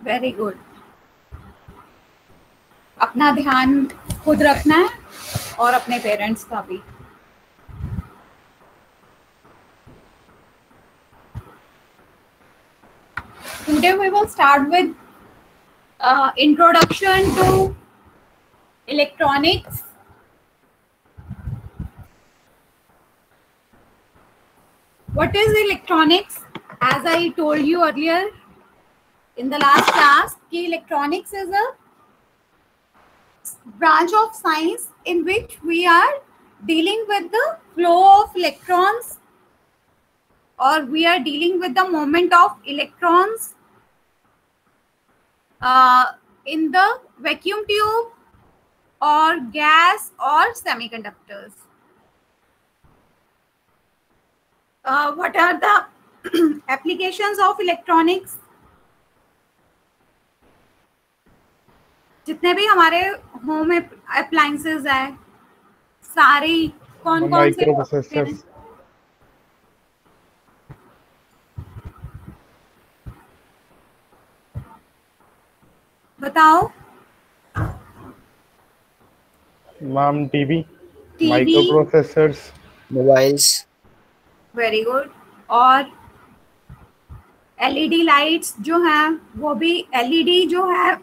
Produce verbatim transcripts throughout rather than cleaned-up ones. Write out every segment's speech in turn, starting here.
Very good. अपना ध्यान खुद रखना है और अपने पेरेंट्स का भी। Today we will start with uh, introduction to electronics. What is electronics? As I told you earlier in the last class, कि electronics is a branch of science in which we are dealing with the flow of electrons, or we are dealing with the movement of electrons uh, in the vacuum tube or gas or semiconductors. Uh, what are the applications of electronics? जितने भी हमारे home appliances है सारे कौन कौन से microprocessors, बताओ। Ma'am TV, TV, microprocessors, mobiles. Very good. और एलईडी लाइट्स जो हैं वो भी, एलईडी जो है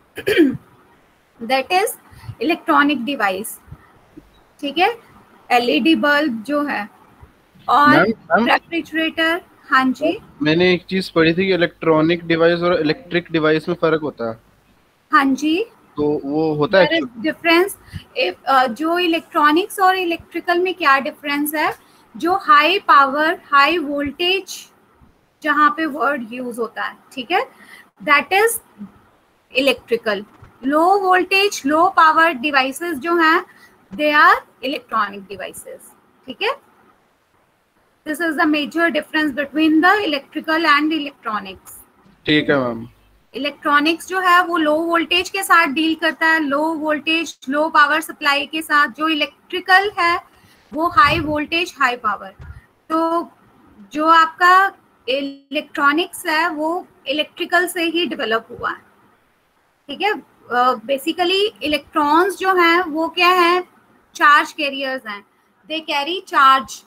दैट इज इलेक्ट्रॉनिक डिवाइस, ठीक है। एलईडी बल्ब जो है, और रेफ्रिजरेटर। हाँ जी, मैंने एक चीज पढ़ी थी कि इलेक्ट्रॉनिक डिवाइस और इलेक्ट्रिक डिवाइस में फर्क होता है। हाँ जी, तो वो होता है डिफरेंस। जो इलेक्ट्रॉनिक्स और इलेक्ट्रिकल में क्या डिफरेंस है? जो हाई पावर हाई वोल्टेज जहाँ पे वर्ड यूज होता है, ठीक है, that is electrical. Low voltage low power devices जो हैं दे आर इलेक्ट्रॉनिक डिवाइसेस, ठीक है। This is the major difference between the electrical and electronics. ठीक है मैम। इलेक्ट्रॉनिक्स जो है वो लो वोल्टेज के साथ डील करता है, low voltage low power supply के साथ। जो इलेक्ट्रिकल है वो हाई वोल्टेज हाई पावर। तो जो आपका इलेक्ट्रॉनिक्स है वो इलेक्ट्रिकल से ही डेवलप हुआ है, ठीक है। बेसिकली इलेक्ट्रॉन्स जो हैं वो क्या है? चार्ज कैरियर्स हैं, दे कैरी चार्ज।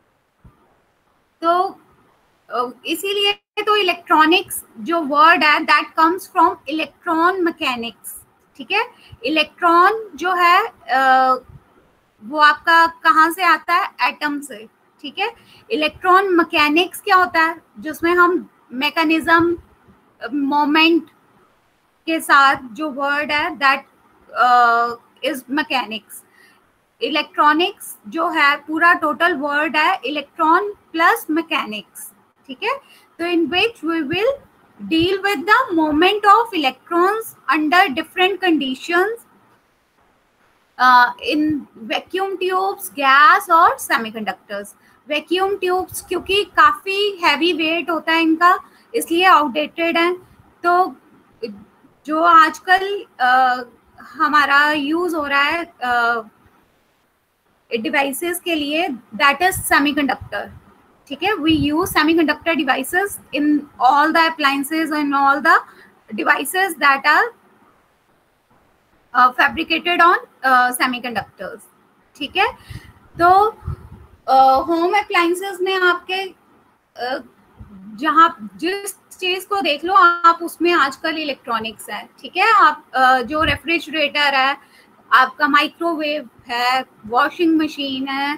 तो uh, इसीलिए तो इलेक्ट्रॉनिक्स जो वर्ड है that comes from electron mechanics, ठीक है। इलेक्ट्रॉन जो है uh, वो आपका कहाँ से आता है? एटम से, ठीक है। इलेक्ट्रॉन मैकेनिक्स क्या होता है? जिसमें हम मैकेनिज्म मोमेंट के साथ जो वर्ड है दैट इज मैकेनिक्स। इलेक्ट्रॉनिक्स जो है पूरा टोटल वर्ड है इलेक्ट्रॉन प्लस मैकेनिक्स, ठीक है। तो in which we will deal with the moment of electrons under different conditions in vacuum tubes, gas और सेमीकंडक्टर्स। वैक्यूम ट्यूब्स क्योंकि काफी हैवी वेट होता है इनका, इसलिए आउटडेटेड है। तो जो आजकल uh, हमारा यूज हो रहा है डिवाइसेस uh, के लिए दैट इज सेमीकंडक्टर, ठीक है। We use semiconductor devices in all the appliances, in all the devices that are fabricated on semiconductors, ठीक है। तो होम uh, अप्लायंसेस में आपके uh, जहाँ जिस चीज को देख लो आप उसमें आजकल इलेक्ट्रॉनिक्स है, ठीक है। आप uh, जो रेफ्रिजरेटर है, आपका माइक्रोवेव है, वॉशिंग मशीन है,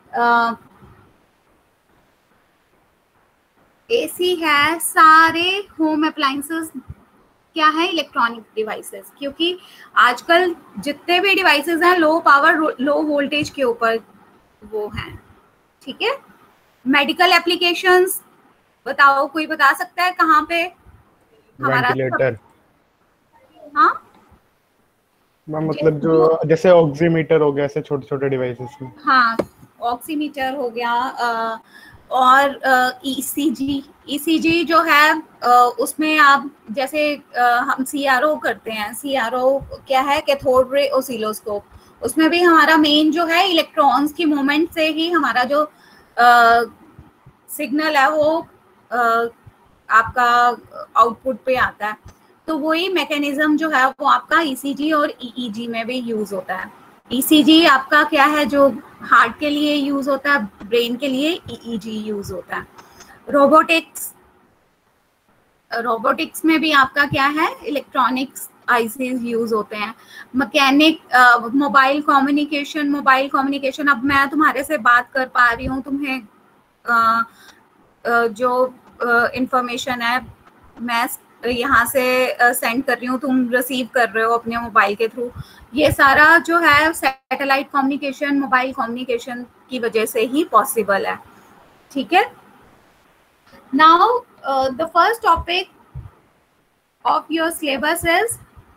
एसी है, सारे होम अप्लायंसेस क्या है? Electronic devices. क्योंकि आजकल जितने भी डिवाइसेस हैं लो पावर लो वोल्टेज के ऊपर वो हैं, ठीक है। मेडिकल एप्लीकेशंस बताओ, कोई बता सकता है कहाँ पे हमारा? वेंटिलेटर। हाँ मतलब जो जैसे ऑक्सीमीटर हो गया, ऐसे छोटे छोटे डिवाइसेस में। हाँ, ऑक्सीमीटर हो गया, आ, और ईसीजी। ईसीजी जो है आ, उसमें आप जैसे आ, हम सीआरओ करते हैं, सीआरओ क्या है? Cathode ray oscilloscope. उसमें भी हमारा मेन जो है इलेक्ट्रॉन्स की मूवमेंट से ही हमारा जो आ, सिग्नल है वो आ, आपका आउटपुट पे आता है। तो वही मैकेनिज्म जो है वो आपका ईसीजी और ईईजी में भी यूज होता है। ईसीजी आपका क्या है, जो हार्ट के लिए यूज होता है, ब्रेन के लिए ईईजी यूज होता है। रोबोटिक्स रोबोटिक्स में भी आपका क्या है, इलेक्ट्रॉनिक्स आईसीज यूज होते हैं। Mechanic mobile communication mobile communication अब मैं तुम्हारे से बात कर पा रही हूँ, तुम्हें uh, uh, जो इंफॉर्मेशन uh, है मैं यहाँ से सेंड uh, कर रही हूँ, तुम रिसीव कर रहे हो अपने मोबाइल के थ्रू। ये सारा जो है सैटेलाइट कम्युनिकेशन मोबाइल कम्युनिकेशन की वजह से ही पॉसिबल है। ठीक है। Now the first topic of your syllabus is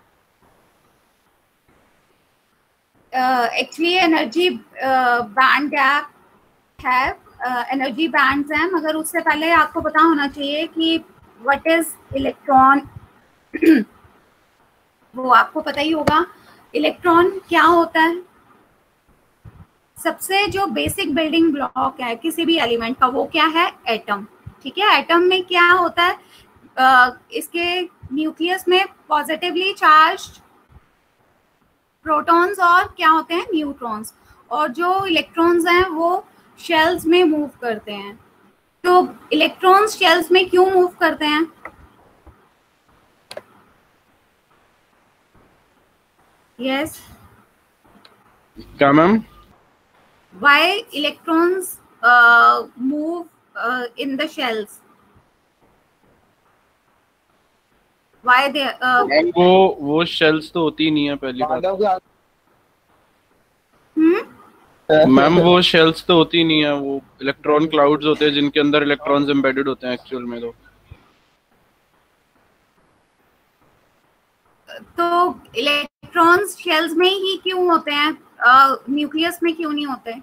uh, actually energy uh, band gap है, एनर्जी बैंड्स हैं, मगर उससे पहले आपको पता होना चाहिए कि व्हाट इज इलेक्ट्रॉन। वो आपको पता ही होगा इलेक्ट्रॉन क्या होता है। सबसे जो बेसिक बिल्डिंग ब्लॉक है किसी भी एलिमेंट का वो क्या है, एटम। ठीक है। एटम में क्या होता है, uh, इसके न्यूक्लियस में पॉजिटिवली चार्ज्ड प्रोटॉन्स और क्या होते हैं, न्यूट्रॉन्स, और जो इलेक्ट्रॉन्स हैं वो शेल्स में मूव करते हैं। तो इलेक्ट्रॉन्स शेल्स में क्यों मूव करते हैं? यस, क्या ma'am? Why electrons move in the shells? Why they, uh, वो वो शेल्स तो होती नहीं है पहली बात। मैम वो शेल्स तो होती नहीं है, वो इलेक्ट्रॉन क्लाउड्स होते हैं जिनके अंदर इलेक्ट्रॉन्स एम्बेडेड होते हैं एक्चुअल में। तो तो इलेक्ट्रॉन्स शेल्स में ही क्यों होते हैं, न्यूक्लियस में क्यों नहीं होते?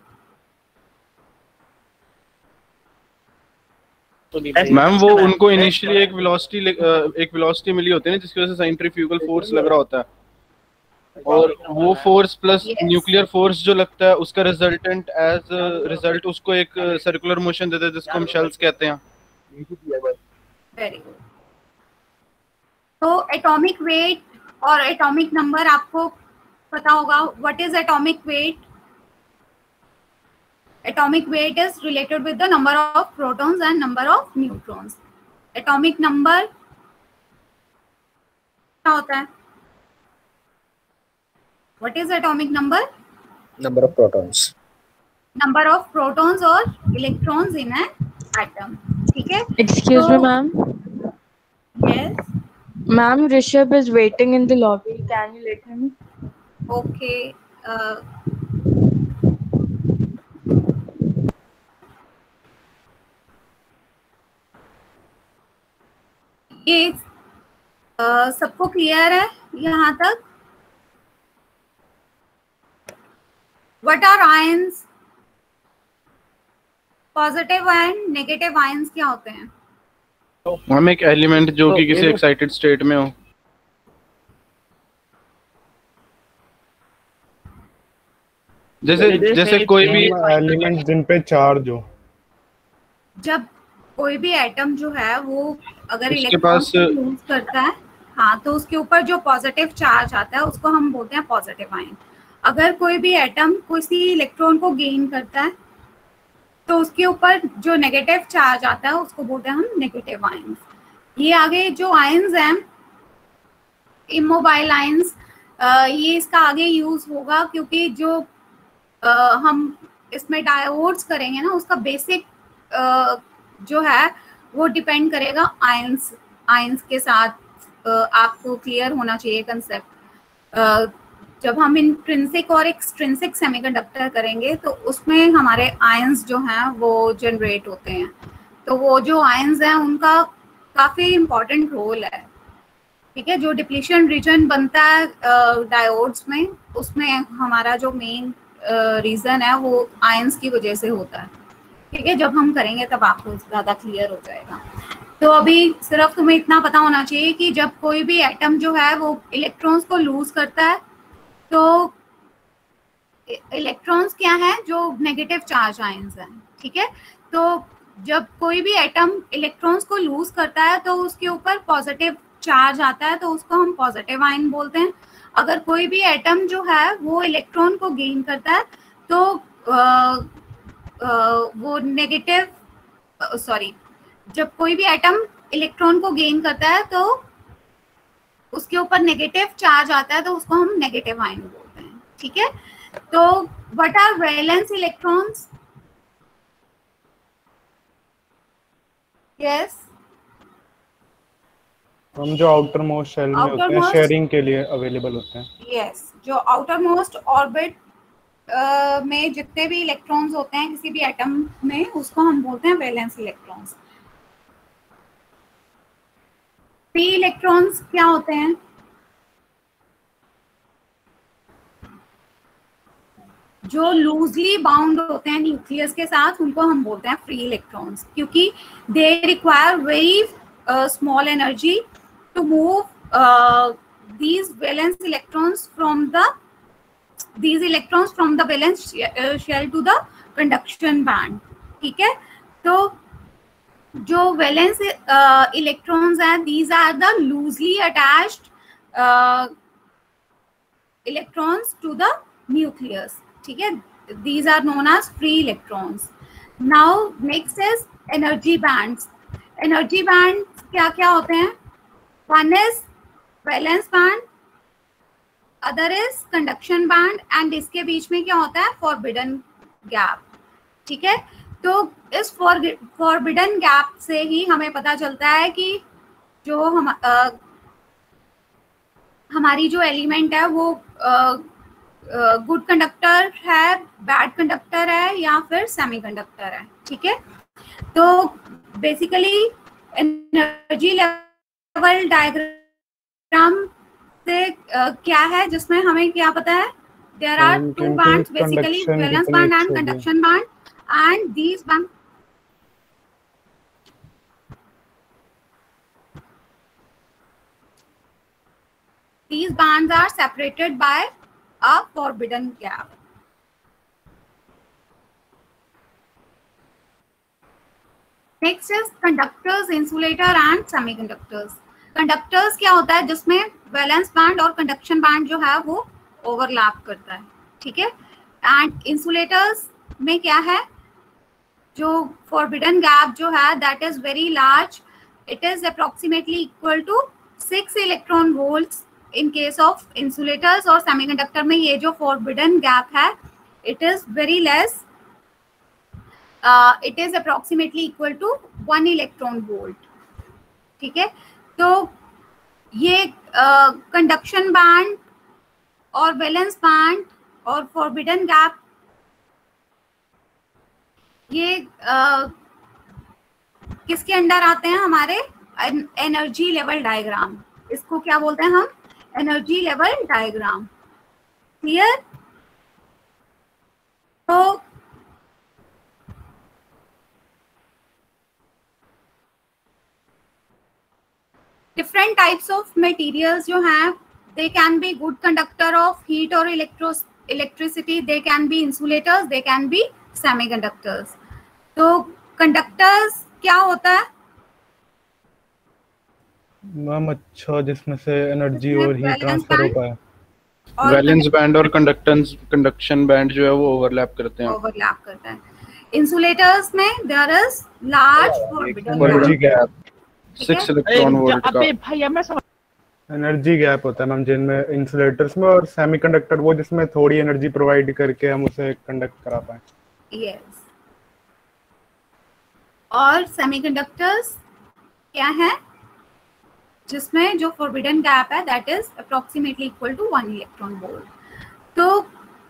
मैम वो उनको इनिशियली एक वेलोसिटी एक वेलोसिटी मिली होती है ना, जिसकी वजह से सेंट्रीफ्यूगल फोर्स लग रहा होता है, और वो फोर्स प्लस न्यूक्लियर फोर्स जो लगता है उसका रिजल्टेंट एज रिजल्ट उसको एक सर्कुलर मोशन देता है जिसको हम शेल्स कहते हैं। Very good. तो एटॉमिक वेट और एटॉमिक नंबर आपको पता होगा। What is atomic weight? Atomic weight is related with the number of protons and number of neutrons. Atomic number क्या होता है? What is atomic number? Number of protons. Number of protons or electrons in an atom. ठीक है? Excuse so, me, ma'am. Yes. Ma'am, Rishabh is waiting in the lobby. Can you let him? Okay. Uh, ये uh, सबको clear है यहाँ तक? What are ions? Positive and negative ions क्या होते हैं? हम एक एलिमेंट जो कि किसी एक्साइटेड स्टेट में हो। जैसे जैसे कोई भी एलिमेंट जिन पे चार्ज हो। जब कोई भी एटम जो है वो अगर उसके इलेक्ट्रॉन पास यूज करता है, हाँ, तो उसके ऊपर जो पॉजिटिव चार्ज आता है उसको हम बोलते हैं पॉजिटिव आयन। अगर कोई भी एटम किसी इलेक्ट्रॉन को गेन करता है तो उसके ऊपर जो नेगेटिव चार्ज आता है उसको बोलते हैं हम नेगेटिव आयंस। ये आगे जो आयंस हैं, इमोबाइल आयंस, ये इसका आगे यूज होगा क्योंकि जो आ, हम इसमें डायोड्स करेंगे ना, उसका बेसिक जो है वो डिपेंड करेगा आयंस आयंस के साथ। आपको क्लियर होना चाहिए कंसेप्ट। जब हम इंट्रिंसिक और एक्सट्रिंसिक सेमीकंडक्टर करेंगे तो उसमें हमारे आयंस जो हैं वो जनरेट होते हैं। तो वो जो आयंस हैं उनका काफ़ी इम्पोर्टेंट रोल है। ठीक है। जो डिप्लीशन रीजन बनता है डायोड्स में, उसमें हमारा जो मेन रीज़न है वो आयंस की वजह से होता है। ठीक है। जब हम करेंगे तब आपको ज़्यादा क्लियर हो जाएगा। तो अभी सिर्फ तुम्हें इतना पता होना चाहिए कि जब कोई भी एटम जो है वो इलेक्ट्रॉन्स को लूज करता है तो इलेक्ट्रॉन्स क्या है, जो नेगेटिव चार्ज आयंस हैं। ठीक है। तो जब कोई भी एटम इलेक्ट्रॉन्स को लूज करता है तो उसके ऊपर पॉजिटिव चार्ज आता है तो उसको हम पॉजिटिव आयन बोलते हैं। अगर कोई भी एटम जो है वो इलेक्ट्रॉन को गेन करता है तो आ, आ, वो नेगेटिव सॉरी जब कोई भी एटम इलेक्ट्रॉन को गेन करता है तो उसके ऊपर नेगेटिव चार्ज आता है तो उसको हम नेगेटिव आयन बोलते हैं। ठीक है, तो what are valence electrons? Yes, हम जो आउटर मोस्ट शेल में होते हैं शेयरिंग के लिए अवेलेबल होते हैं। यस yes, जो आउटर मोस्ट ऑर्बिट में जितने भी इलेक्ट्रॉन्स होते हैं किसी भी एटम में उसको हम बोलते हैं वैलेंस इलेक्ट्रॉन्स। फ्री इलेक्ट्रॉन्स क्या होते हैं? जो लूजली बाउंड होते हैं न्यूक्लियस के साथ उनको हम बोलते हैं फ्री इलेक्ट्रॉन्स, क्योंकि they require very small energy to move uh, these valence electrons from the these electrons from the valence shell to the conduction band। ठीक है, तो जो valence uh, electrons हैं these are the loosely attached uh, electrons to the nucleus। ठीक है, these are known as free electrons। now next is energy bands। energy bands क्या क्या होते हैं? One is valence band, other is conduction band, and इसके बीच में क्या होता है? forbidden gap। ठीक है, तो इस forbidden gap से ही हमें पता चलता है कि जो हम आ, हमारी जो एलिमेंट है वो गुड कंडक्टर है, बैड कंडक्टर है या फिर सेमी कंडक्टर है। ठीक है, तो बेसिकली एनर्जी लेवल डायग्राम से uh, क्या है जिसमें हमें क्या पता है? There are two bands basically, valence band and conduction band, and these band these bands are separated by a forbidden gap। Next is conductors, insulator and semiconductors. Conductors क्या होता है? जिसमें वैलेंस बैंड और कंडक्शन बैंड जो है वो overlap करता है। ठीक है, एंड इंसुलेटर्स में क्या है? जो फॉरबिडन गैप जो है that is very large, it is approximately equal to six electron volts in case of insulators, और सेमीकंडक्टर में ये जो फॉरबिडन गैप है it is very less, it is approximately equal to one electron volt. ठीक है, तो ये conduction uh, band और वैलेंस बैंड और फॉरबिडन गैप ये uh, किसके अंडर आते हैं? हमारे एनर्जी लेवल डायग्राम। इसको क्या बोलते हैं हम? Energy level diagram. क्लियर? तो different types of materials जो हैं, they can be good conductor of heat or electro electricity, they can be insulators, they can be semiconductors। तो conductors क्या होता है? मैम अच्छा, जिसमें से एनर्जी और हीट ट्रांसफर हो पाए। वैलेंस बैंड और कंडक्टेंस कंडक्शन बैंड जो है वो ओवरलैप करते हैं ओवरलैप करता है। इंसुलेटर्स में there is large forbidden gap, six electron volt का एनर्जी गैप होता है मैम जिनमें इंसुलेटर्स में, और सेमीकंडक्टर वो जिसमें थोड़ी एनर्जी प्रोवाइड करके हम उसे कंडक्ट करा पाए। यस, और सेमीकंडक्टर्स क्या है? जिसमें जो फॉरबिडन गैप है that is approximately equal to one electron volt. तो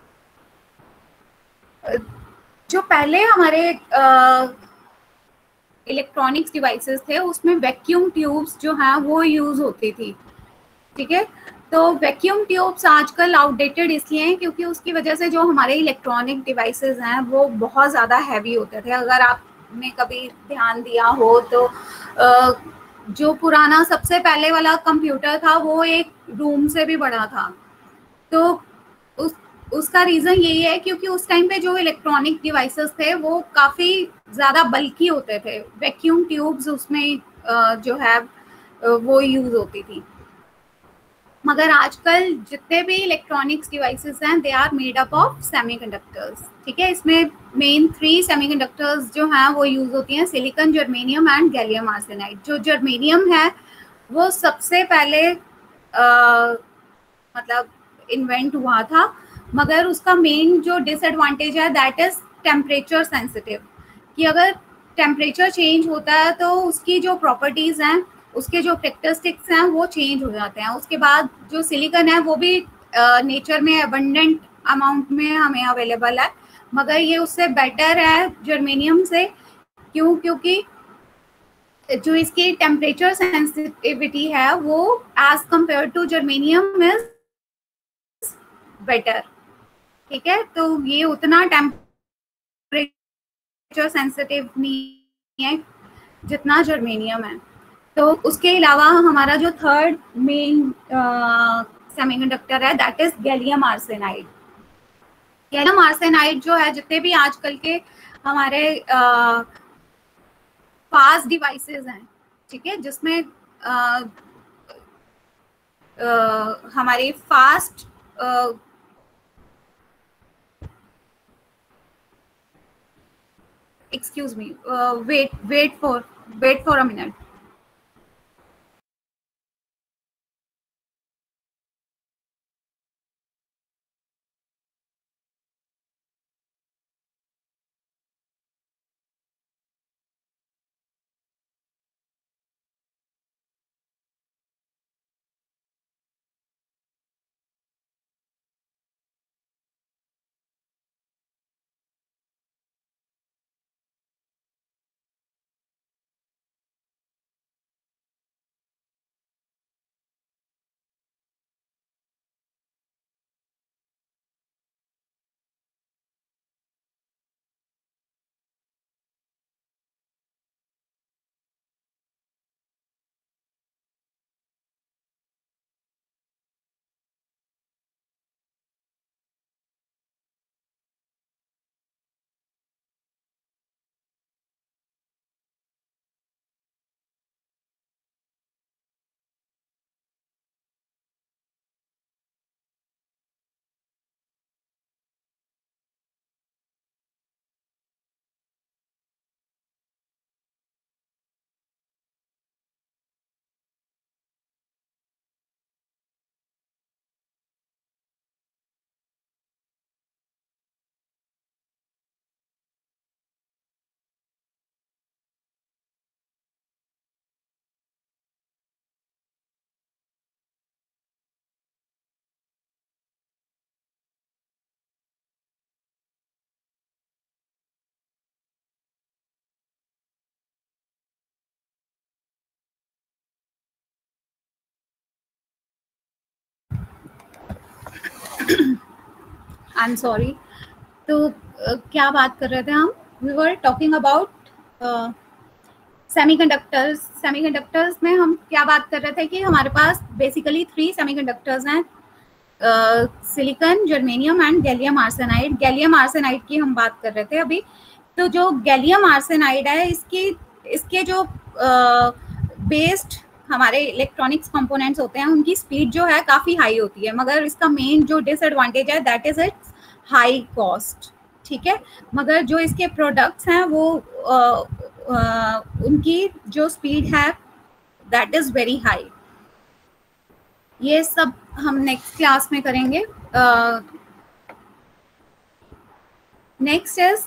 जो पहले हमारे इलेक्ट्रॉनिक्स डिवाइसेस थे उसमें वैक्यूम ट्यूब्स जो हैं वो यूज होती थी। ठीक है, तो वैक्यूम ट्यूब्स आजकल आउटडेटेड इसलिए हैं क्योंकि उसकी वजह से जो हमारे इलेक्ट्रॉनिक डिवाइसेस हैं वो बहुत ज़्यादा हैवी होते थे। अगर आपने कभी ध्यान दिया हो तो uh, जो पुराना सबसे पहले वाला कंप्यूटर था वो एक रूम से भी बड़ा था। तो उस उसका रीज़न यही है क्योंकि उस टाइम पे जो इलेक्ट्रॉनिक डिवाइसेस थे वो काफ़ी ज़्यादा बल्की होते थे। वैक्यूम ट्यूब्स उसमें जो है वो यूज होती थी। मगर आजकल जितने भी इलेक्ट्रॉनिक्स डिवाइसेस हैं they are made up of semiconductors, ठीक है। इसमें मेन थ्री सेमीकंडक्टर्स जो हैं वो यूज होती हैं, silicon, germanium and gallium arsenide. जो जर्मेनियम है वो सबसे पहले आ, मतलब इन्वेंट हुआ था, मगर उसका मेन जो डिसएडवांटेज है दैट इज टेम्परेचर सेंसिटिव, कि अगर टेम्परेचर चेंज होता है तो उसकी जो प्रॉपर्टीज हैं, उसके जो कैरेक्टरिस्टिक्स हैं वो चेंज हो जाते हैं। उसके बाद जो सिलिकॉन है वो भी नेचर uh, में अबंडेंट अमाउंट में हमें अवेलेबल है, मगर ये उससे बेटर है जर्मेनियम से। क्यों? क्योंकि जो इसकी टेम्परेचर सेंसिटिविटी है वो as compare to germanium is better, ठीक है। तो ये उतना टेम्परेचर सेंसिटिव नहीं है जितना जर्मेनियम है। तो उसके अलावा हमारा जो थर्ड मेन सेमीकंडक्टर है that is gallium arsenide. Gallium arsenide जो है, जितने भी आजकल के हमारे फास्ट डिवाइसेस हैं, ठीक है, जिसमें uh, uh, हमारे fast uh, excuse me, uh, wait wait for wait for a minute. I am sorry. तो uh, क्या बात कर रहे थे हम? We were talking about semiconductors. Semiconductors में हम क्या बात कर रहे थे कि हमारे पास बेसिकली थ्री सेमीकंडक्टर्स हैं, silicon, germanium and gallium arsenide. Gallium arsenide की हम बात कर रहे थे अभी। तो जो गैलियम आर्सेनाइड है, इसकी इसके जो बेस्ड uh, हमारे इलेक्ट्रॉनिक्स कंपोनेंट्स होते हैं उनकी स्पीड जो है काफ़ी हाई होती है, मगर इसका मेन जो डिसएडवांटेज है that is its high cost, ठीक है। मगर जो इसके प्रोडक्ट्स हैं वो uh, uh, उनकी जो स्पीड है दैट इज वेरी हाई। ये सब हम नेक्स्ट क्लास में करेंगे। Next is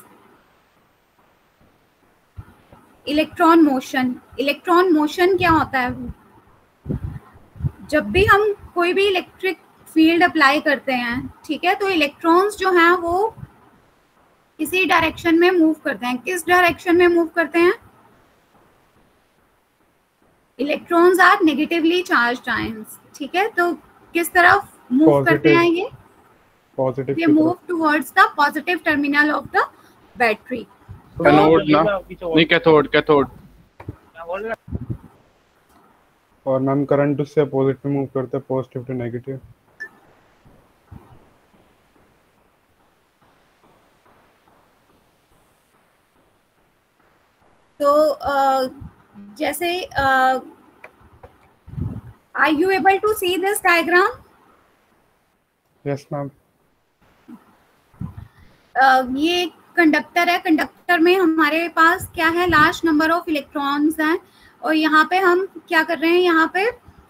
electron motion. Electron motion क्या होता है? जब भी हम कोई भी इलेक्ट्रिक फील्ड अप्लाई करते हैं, ठीक है, तो इलेक्ट्रॉन्स जो हैं वो किसी डायरेक्शन में मूव करते हैं। किस डायरेक्शन में मूव करते हैं? Electrons are negatively charged ions, ठीक है। तो किस तरफ मूव करते हैं ये? पॉजिटिव। ये move towards the positive terminal of the battery. Anode ना, नहीं कैथोड, कैथोड। और मैम करंट उससे अपोजिट में मूव करता है, पॉजिटिव टू नेगेटिव। तो uh, जैसे uh, Are you able to see this diagram? Yes ma'am. uh, ये कंडक्टर है, कंडक्टर में हमारे पास क्या है, लार्ज नंबर ऑफ इलेक्ट्रॉन्स हैं, और यहाँ पे हम क्या कर रहे हैं, यहाँ पे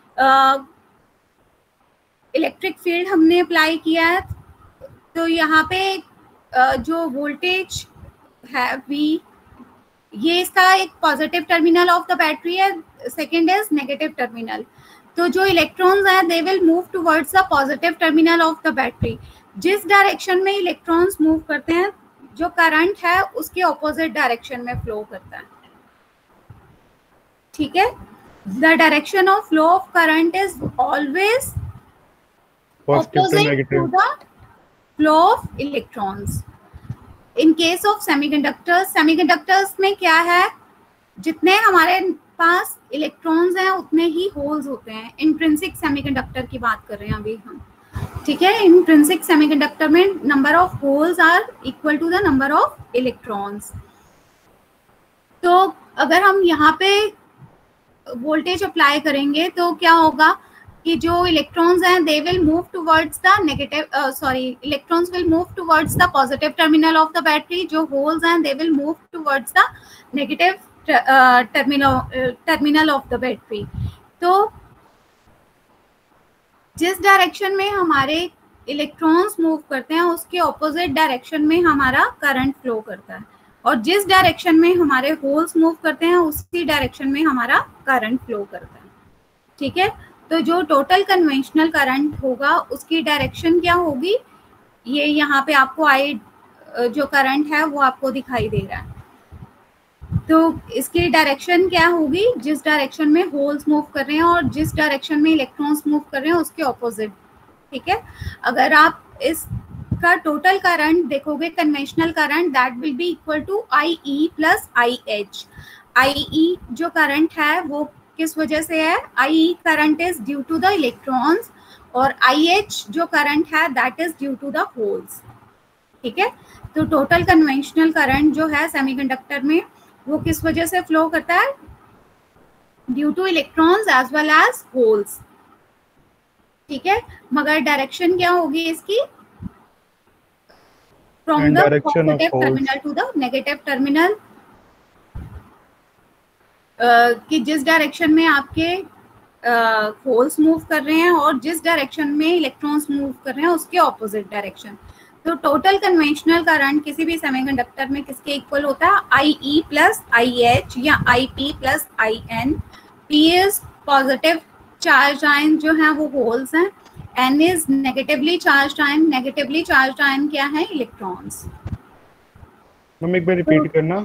इलेक्ट्रिक uh, फील्ड हमने अप्लाई किया है। तो यहाँ पे uh, जो वोल्टेज है V, ये इसका एक positive terminal of the battery है, सेकेंड इज नेगेटिव टर्मिनल। तो जो इलेक्ट्रॉन्स हैं they will move towards the positive terminal of the battery. जिस डायरेक्शन में इलेक्ट्रॉन्स मूव करते हैं, जो करंट है उसके ऑपोजिट डायरेक्शन में फ्लो करता है। ठीक है, the direction of flow of current is always opposite to the flow of electrons. In case of semiconductors, semiconductors में क्या है, जितने हमारे पास इलेक्ट्रॉन्स हैं उतने ही होल्स होते हैं। इंट्रिंसिक सेमीकंडक्टर की बात कर रहे हैं अभी हम, ठीक है। इंट्रिंसिक सेमीकंडक्टर में number of holes are equal to the number of electrons. तो अगर हम यहाँ पे वोल्टेज अप्लाई करेंगे तो क्या होगा कि जो इलेक्ट्रॉन्स हैं they will move towards the negative sorry electrons will move towards the positive terminal of the battery. जो होल्स हैं they will move towards the negative terminal terminal of the battery. तो जिस डायरेक्शन में हमारे electrons move करते हैं उसके opposite direction में हमारा करंट फ्लो करता है, और जिस डायरेक्शन में हमारे होल्स मूव करते हैं उसी डायरेक्शन में हमारा करंट फ्लो करता है। ठीक है, तो जो टोटल कन्वेंशनल करंट होगा उसकी डायरेक्शन क्या होगी, ये यहाँ पे आपको आई जो करंट है वो आपको दिखाई दे रहा है। तो इसकी डायरेक्शन क्या होगी, जिस डायरेक्शन में होल्स मूव कर रहे हैं और जिस डायरेक्शन में इलेक्ट्रॉन्स मूव कर रहे हैं उसके ऑपोजिट। ठीक है, अगर आप इसका टोटल करंट देखोगे, conventional current, that will be equal to I E plus I H. I E जो करंट है वो किस वजह से है, I E current is due to the electrons, और आई एच जो करंट है that is due to the holes. ठीक है, तो टोटल कन्वेंशनल करंट जो है सेमीकंडक्टर में वो किस वजह से फ्लो करता है, due to electrons as well as holes. ठीक है, मगर डायरेक्शन क्या होगी इसकी, from the positive terminal to the negative terminal, कि जिस डायरेक्शन में आपके होल्स uh, मूव कर रहे हैं और जिस डायरेक्शन में इलेक्ट्रॉन्स मूव कर रहे हैं उसके ऑपोजिट डायरेक्शन। तो टोटल कन्वेंशनल करंट किसी भी सेमीकंडक्टर में किसके इक्वल होता है, I E plus I H या I P plus I N. P is positive charge ion जो है वो होल्स हैं, N is negatively charge ion, negatively charge ion क्या है, इलेक्ट्रॉन्स। मैम एक बार रिपीट करना।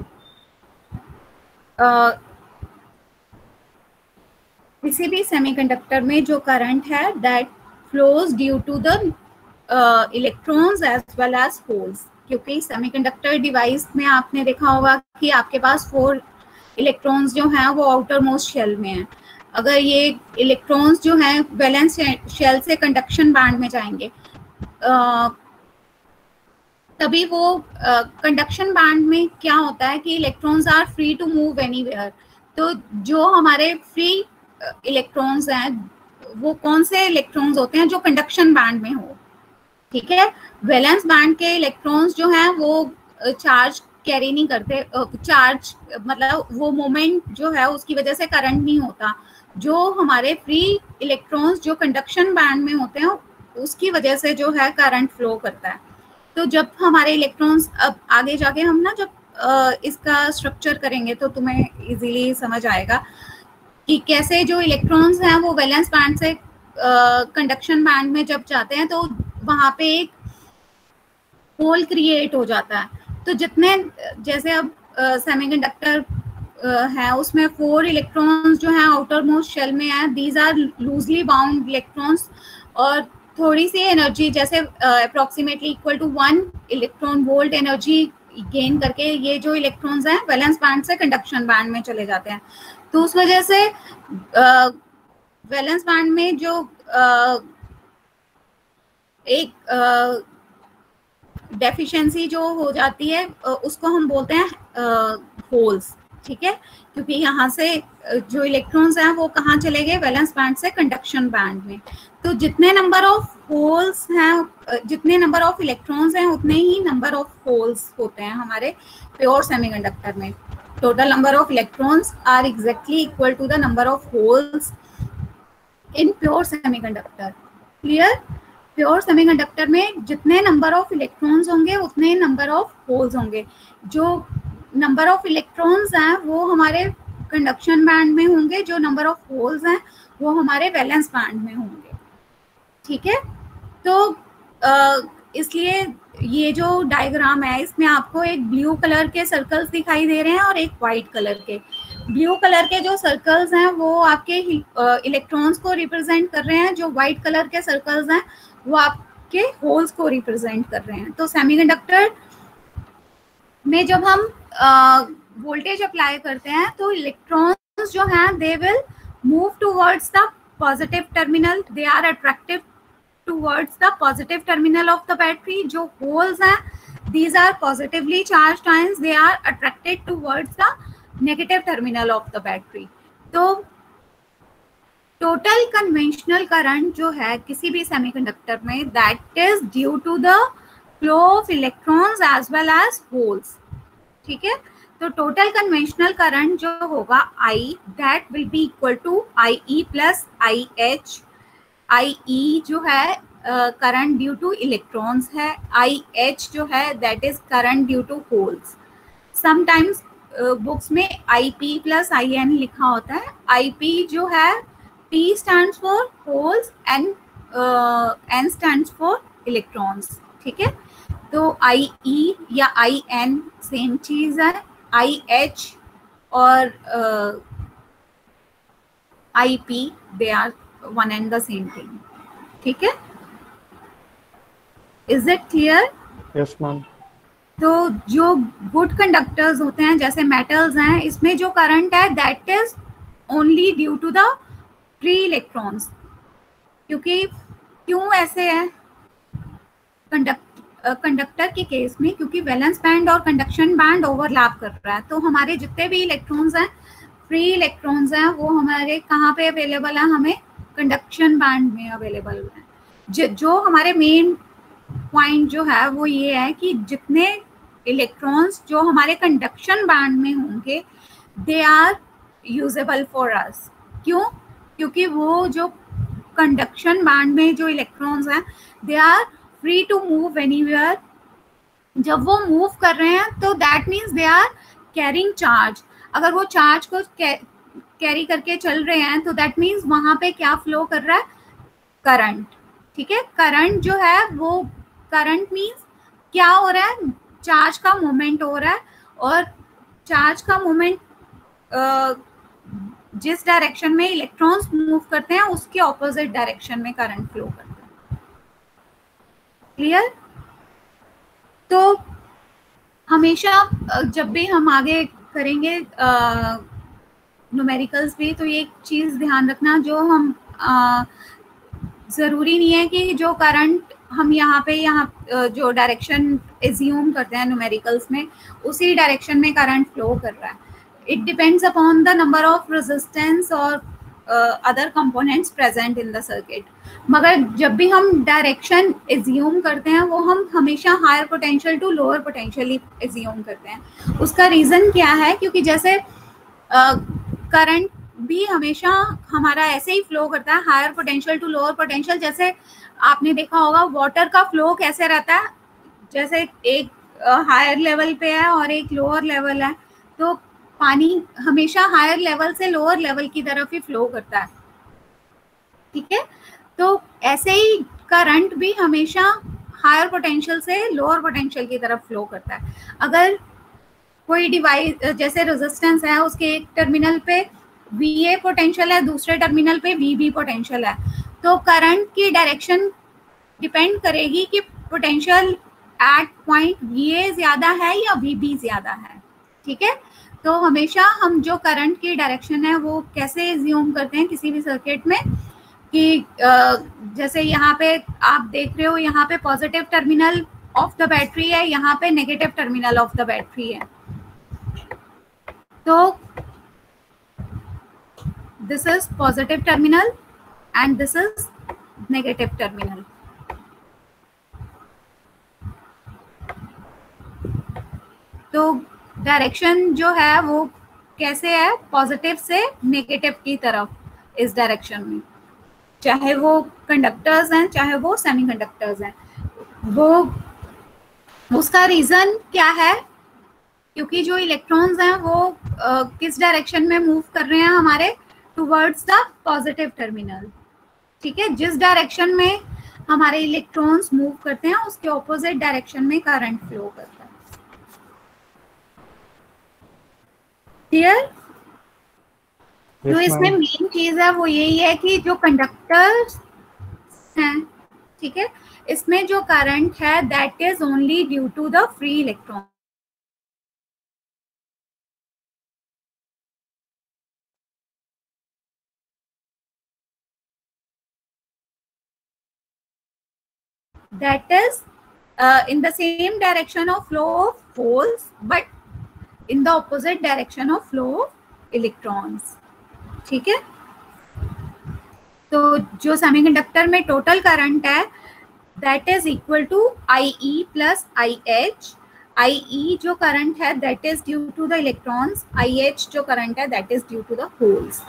uh, किसी भी सेमीकंडक्टर में जो करंट है that flows due to the electrons as well as holes, क्योंकि सेमीकंडक्टर डिवाइस में आपने देखा होगा कि आपके पास फोर इलेक्ट्रॉन्स जो हैं वो आउटर मोस्ट शेल में हैं। अगर ये इलेक्ट्रॉन्स जो हैं वैलेंस शेल से कंडक्शन बैंड में जाएंगे uh, तभी वो कंडक्शन uh, बैंड में क्या होता है कि electrons are free to move anywhere. तो जो हमारे फ्री इलेक्ट्रॉन्स uh, हैं वो कौन से इलेक्ट्रॉन्स होते हैं, जो कंडक्शन बैंड में हो। ठीक है, वैलेंस बैंड के इलेक्ट्रॉन्स जो हैं वो चार्ज कैरी नहीं करते, चार्ज मतलब वो मोमेंट जो है उसकी वजह से करंट नहीं होता। जो हमारे फ्री इलेक्ट्रॉन्स जो कंडक्शन बैंड में होते हैं उसकी वजह से जो है करंट फ्लो करता है। तो जब हमारे इलेक्ट्रॉन्स, अब आगे जाके हम ना जब इसका स्ट्रक्चर करेंगे तो तुम्हें इजीली समझ आएगा कि कैसे जो इलेक्ट्रॉन्स हैं वो वैलेंस बैंड से कंडक्शन बैंड में जब जाते हैं तो वहाँ पे एक होल क्रिएट हो जाता है। तो जितने, जैसे अब सेमीकंडक्टर है उसमें फोर इलेक्ट्रॉन्स जो हैं आउटर मोस्ट शेल में है, these are loosely bound electrons, और थोड़ी सी एनर्जी जैसे approximately equal to one electron volt energy gain करके ये जो इलेक्ट्रॉन्स हैं वैलेंस बैंड से कंडक्शन बैंड में चले जाते हैं। तो उस वजह से वैलेंस बैंड में जो आ, एक डेफिशिएंसी जो हो जाती है उसको हम बोलते हैं होल्स। ठीक है, क्योंकि यहाँ से जो इलेक्ट्रॉन्स हैं वो कहाँ चले गए, वैलेंस बैंड से कंडक्शन बैंड में। तो जितने नंबर ऑफ होल्स हैं, जितने नंबर ऑफ इलेक्ट्रॉन्स हैं उतने ही नंबर ऑफ होल्स होते हैं हमारे प्योर सेमीकंडक्टर में। Total number of electrons are exactly equal to the number of holes in pure semiconductor. Clear? Pure semiconductor में जितने नंबर ऑफ इलेक्ट्रॉन्स होंगे उतने नंबर ऑफ होल्स होंगे। जो नंबर ऑफ इलेक्ट्रॉन्स हैं वो हमारे कंडक्शन बैंड में होंगे, जो नंबर ऑफ होल्स हैं वो हमारे वैलेंस बैंड में होंगे। ठीक है? तो आ, इसलिए ये जो डायग्राम है इसमें आपको एक ब्लू कलर के सर्कल्स दिखाई दे रहे हैं और एक वाइट कलर के। ब्लू कलर के जो सर्कल्स हैं वो आपके इलेक्ट्रॉन्स को रिप्रेजेंट कर रहे हैं, जो वाइट कलर के सर्कल्स हैं वो आपके होल्स को रिप्रेजेंट कर रहे हैं। तो सेमीकंडक्टर में जब हम वोल्टेज अप्लाई करते हैं तो इलेक्ट्रॉन्स जो हैं they will move towards the positive terminal, they are attractive towards the positive terminal of the battery. जो holes हैं these are positively charged ions, they are attracted towards the negative terminal of the battery. तो total conventional current जो है किसी भी semiconductor में that is due to the flow of electrons as well as holes. ठीक है? तो total conventional current जो होगा I that will be equal to I E plus I H. I E जो है करंट ड्यू टू इलेक्ट्रॉन्स है, I H जो है that is current due to holes. Sometimes books में I P plus I N लिखा होता है। I P जो है P stands for holes and N stands for electrons. ठीक है? तो आई ई या आई एन सेम चीज है, आई एच और I P they are one and the same thing. ठीक है? Is it clear? Yes, ma'am. तो जो गुड कंडक्टर्स होते हैं जैसे मेटल्स हैं, इसमें जो करंट है that is only due to the free electrons. क्योंकि क्यों ऐसे है कंडक्ट कंडक्टर के केस में, क्योंकि वैलेंस बैंड और कंडक्शन बैंड ओवरलैप कर रहा है। तो हमारे जितने भी इलेक्ट्रॉन्स हैं, फ्री इलेक्ट्रॉन्स हैं, वो हमारे कहाँ पे अवेलेबल है, हमें कंडक्शन बैंड में अवेलेबल है। जो, जो हमारे मेन पॉइंट जो है वो ये है कि जितने इलेक्ट्रॉन्स जो हमारे कंडक्शन बैंड में होंगे they are usable for us. क्यों? क्योंकि वो जो कंडक्शन बैंड में जो इलेक्ट्रॉन्स हैं they are free to move anywhere. जब वो मूव कर रहे हैं तो that means they are carrying charge. अगर वो चार्ज को कैरी करके चल रहे हैं तो दैट मीन्स वहां पे क्या फ्लो कर रहा है, करंट। ठीक है? करंट जो है वो करंट मीन्स क्या हो रहा है, चार्ज का मूवमेंट हो रहा है, और चार्ज का मूवमेंट जिस डायरेक्शन में इलेक्ट्रॉन्स मूव करते हैं उसके ऑपोजिट डायरेक्शन में करंट फ्लो करता है। क्लियर? तो हमेशा जब भी हम आगे करेंगे न्यूमेरिकल्स भी, तो ये चीज़ ध्यान रखना, जो हम आ, ज़रूरी नहीं है कि जो करंट हम यहाँ पे यहाँ जो डायरेक्शन एज्यूम करते हैं न्यूमेरिकल्स में उसी डायरेक्शन में करंट फ्लो कर रहा है। It depends upon the number of resistance और other components present in the circuit. मगर जब भी हम डायरेक्शन एज्यूम करते हैं वो हम हमेशा higher potential to lower potential assume करते हैं। उसका रीज़न क्या है? क्योंकि जैसे करंट uh, भी हमेशा हमारा ऐसे ही फ्लो करता है higher potential to lower potential. जैसे आपने देखा होगा वाटर का फ्लो कैसे रहता है, जैसे एक हायर uh, लेवल पे है और एक लोअर लेवल है, तो पानी हमेशा हायर लेवल से लोअर लेवल की तरफ ही फ्लो करता है। ठीक है? तो ऐसे ही करंट भी हमेशा हायर पोटेंशियल से लोअर पोटेंशियल की तरफ फ्लो करता है। अगर कोई डिवाइस जैसे रेजिस्टेंस है, उसके एक टर्मिनल पे वी ए पोटेंशियल है, दूसरे टर्मिनल पे वी बी पोटेंशियल है, तो करंट की डायरेक्शन डिपेंड करेगी कि potential at point V A ज्यादा है या वी बी ज्यादा है। ठीक है? तो हमेशा हम जो करंट की डायरेक्शन है वो कैसे एज्यूम करते हैं किसी भी सर्किट में कि जैसे यहाँ पे आप देख रहे हो, यहाँ पे positive terminal of the battery है, यहाँ पे negative terminal of the battery है। तो this is positive terminal and this is negative terminal. तो डायरेक्शन जो है वो कैसे है, पॉजिटिव से नेगेटिव की तरफ इस डायरेक्शन में, चाहे वो कंडक्टर्स हैं चाहे वो सेमीकंडक्टर्स हैं। वो उसका रीजन क्या है, क्योंकि जो इलेक्ट्रॉन्स हैं वो आ, किस डायरेक्शन में मूव कर रहे हैं, हमारे टुवर्ड्स द पॉजिटिव टर्मिनल। ठीक है, जिस डायरेक्शन में हमारे इलेक्ट्रॉन्स मूव करते हैं उसके ऑपोजिट डायरेक्शन में करंट फ्लो करता है। क्लियर? Yes, तो इसमें ma'am. मेन चीज है वो यही है कि जो कंडक्टर्स हैं, ठीक है, इसमें जो करंट है that is only due to the free electron. That is uh, in the same direction of flow of holes, but in the opposite direction of flow of electrons. ठीक है, तो जो सेमीकंडक्टर में टोटल करंट है that is equal to I E plus I H. I E जो current है that is due to the electrons, I H जो current है that is due to the holes.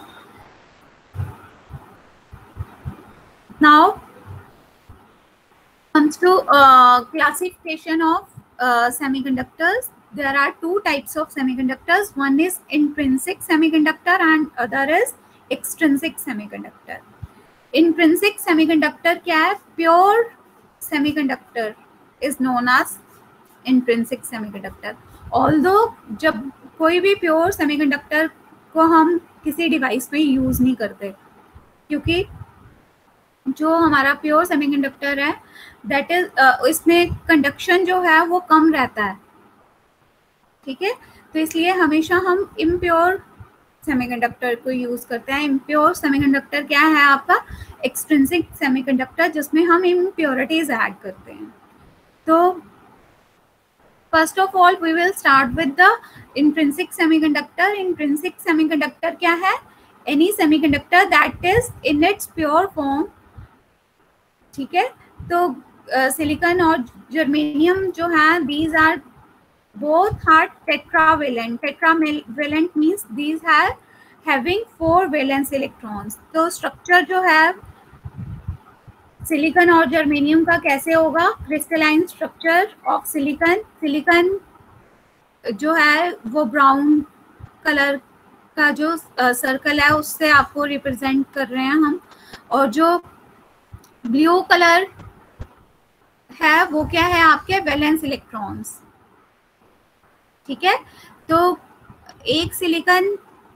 Now comes to uh, classification of uh, semiconductors. There are two types of semiconductors. One is intrinsic semiconductor and other is extrinsic semiconductor. Intrinsic semiconductor क्या है? Pure semiconductor is known as intrinsic semiconductor. Although जब कोई भी pure semiconductor को हम किसी device में use नहीं करते, क्योंकि जो हमारा प्योर सेमीकंडक्टर है दैट इज uh, इसमें कंडक्शन जो है वो कम रहता है। ठीक है, तो इसलिए हमेशा हम इम्प्योर सेमीकंडक्टर को यूज करते हैं। इम्प्योर सेमीकंडक्टर क्या है आपका? एक्सट्रिंसिक सेमीकंडक्टर, जिसमें हम इम्प्योरिटीज ऐड करते हैं। तो first of all we will start with the intrinsic semiconductor. Intrinsic semiconductor क्या है? Any semiconductor that is in its pure form. ठीक है, तो सिलिकॉन और जर्मेनियम जो है these are both are tetravalent. Tetravalent means these are having four valence electrons. तो structure जो है सिलिकॉन और जर्मेनियम का कैसे होगा? Crystalline structure of silicon. Silicon जो है वो ब्राउन कलर का जो सर्कल uh, है उससे आपको रिप्रेजेंट कर रहे हैं हम, और जो ब्लू कलर है वो क्या है? आपके वैलेंस इलेक्ट्रॉन्स। ठीक है, तो एक सिलिकॉन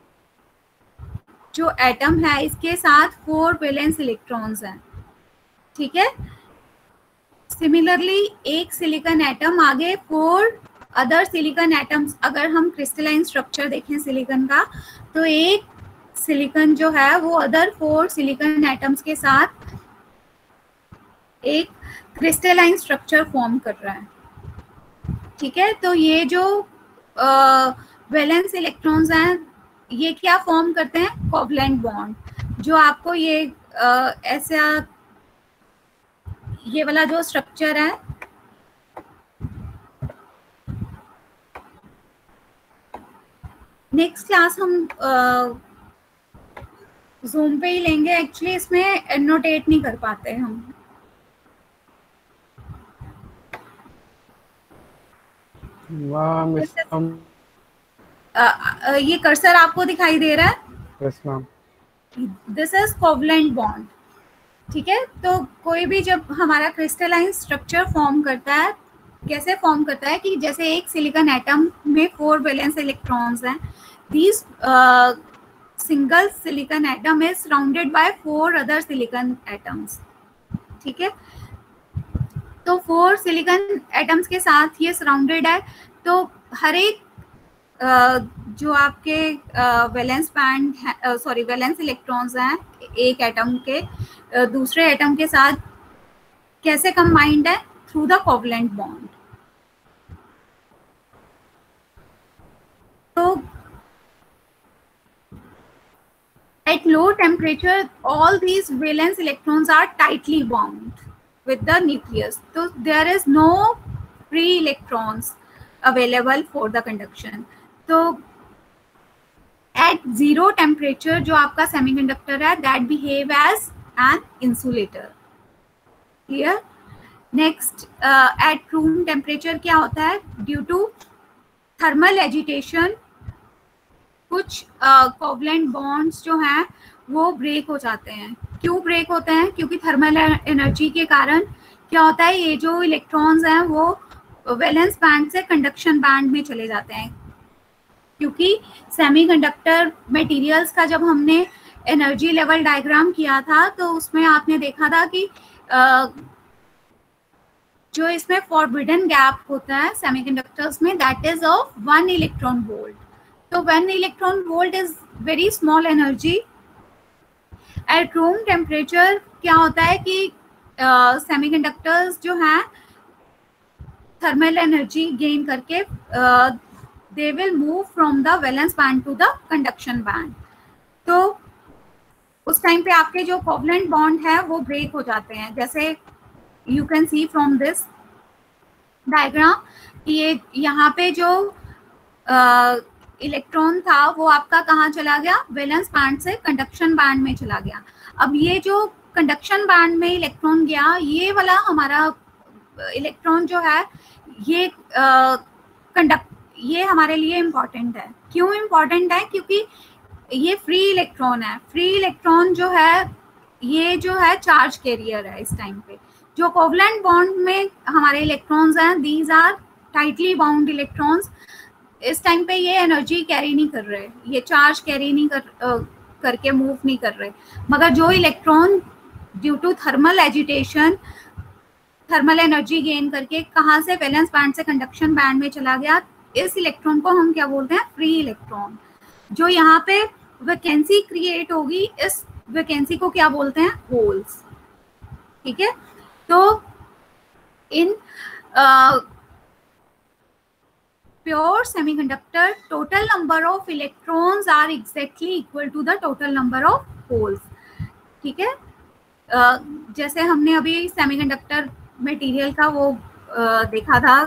जो एटम है इसके साथ फोर वैलेंस इलेक्ट्रॉन्स हैं। ठीक है, सिमिलरली एक सिलिकॉन एटम आगे फोर अदर सिलिकॉन एटम्स, अगर हम क्रिस्टलाइन स्ट्रक्चर देखें सिलिकॉन का, तो एक सिलिकॉन जो है वो अदर फोर सिलिकॉन एटम्स के साथ एक क्रिस्टलाइन स्ट्रक्चर फॉर्म कर रहा है। ठीक है, तो ये जो वैलेंस इलेक्ट्रॉन्स हैं ये क्या फॉर्म करते हैं? Covalent bond. जो आपको ये uh, ऐसा ये वाला जो स्ट्रक्चर है नेक्स्ट क्लास हम जूम पे ही लेंगे। एक्चुअली इसमें नोटेट नहीं कर पाते हम। मैम इस हम uh, uh, ये कर्सर आपको दिखाई दे रहा है? Yes ma'am. This is covalent bond. ठीक है, तो कोई भी जब हमारा क्रिस्टलाइन स्ट्रक्चर फॉर्म करता है, कैसे फॉर्म करता है कि जैसे एक सिलिकॉन एटम में फोर वैलेंस इलेक्ट्रॉन्स हैं, this single silicon atom is surrounded by four other silicon atoms. ठीक है, तो फोर सिलिकॉन एटम्स के साथ ये सराउंडेड है। तो हर एक uh, जो आपके वैलेंस बैंड है, सॉरी वैलेंस इलेक्ट्रॉन्स हैं एक एटम के uh, दूसरे एटम के साथ कैसे कंबाइंड है? Through the covalent bond. तो At low temperature, all these valence electrons are tightly bound with the nucleus. So there is no free electrons available for the conduction. So at zero temperature, जो आपका semiconductor है, that behave as an insulator. Clear? Next, uh, at room temperature क्या होता है? Due to thermal agitation, कुछ covalent bonds जो हैं वो ब्रेक हो जाते हैं. क्यों ब्रेक होते हैं? क्योंकि थर्मल एनर्जी के कारण क्या होता है, ये जो इलेक्ट्रॉन्स हैं वो वैलेंस बैंड से कंडक्शन बैंड में चले जाते हैं. क्योंकि सेमीकंडक्टर मटेरियल्स का जब हमने एनर्जी लेवल डायग्राम किया था तो उसमें आपने देखा था कि जो इसमें फॉरबिडन गैप होता है सेमीकंडक्टर्स में, that is of one electron volt. So when electron volt is very small energy, at room temperature क्या होता है कि सेमीकंडक्टर्स uh, जो हैं थर्मल एनर्जी गेन करके they will move from the valence band to the conduction band. तो उस time पे आपके जो कोवलेंट बॉन्ड है वो ब्रेक हो जाते हैं. जैसे you can see from this diagram कि ये यहाँ पे जो uh, इलेक्ट्रॉन था वो आपका कहाँ चला गया, वैलेंस बैंड से कंडक्शन बैंड में चला गया. अब ये जो कंडक्शन बैंड में इलेक्ट्रॉन गया, ये वाला हमारा इलेक्ट्रॉन जो है ये कंडक्ट ये हमारे लिए इम्पॉर्टेंट है. क्यों इम्पॉर्टेंट है? क्योंकि ये फ्री इलेक्ट्रॉन है. फ्री इलेक्ट्रॉन जो है ये जो है चार्ज कैरियर है. इस टाइम पे जो कोवलेंट बॉन्ड में हमारे इलेक्ट्रॉन्स हैं, these are tightly bound electrons. इस टाइम पे ये एनर्जी कैरी नहीं कर रहे, ये चार्ज कैरी नहीं कर uh, करके मूव नहीं कर रहे. मगर जो electron due to thermal agitation thermal energy gain करके कहाँ से वैलेंस बैंड से कंडक्शन बैंड में चला गया, इस इलेक्ट्रॉन को हम क्या बोलते हैं, फ्री इलेक्ट्रॉन. जो यहाँ पे वैकेंसी क्रिएट होगी, इस वैकेंसी को क्या बोलते हैं, होल्स. ठीक है. तो इन uh, pure semiconductor, total number of electrons are exactly equal to the total number of holes. ठीक है. uh, जैसे हमने अभी सेमीकंडक्टर मटेरियल का वो uh, देखा था